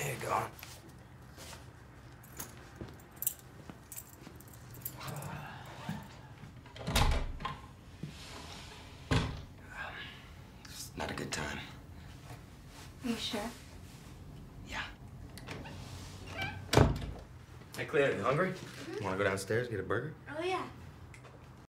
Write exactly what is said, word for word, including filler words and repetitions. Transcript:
There you go. It's not a good time. Are you sure? Yeah. Hey, Clea, you hungry? Mm-hmm. Want to go downstairs, get a burger? Oh, yeah.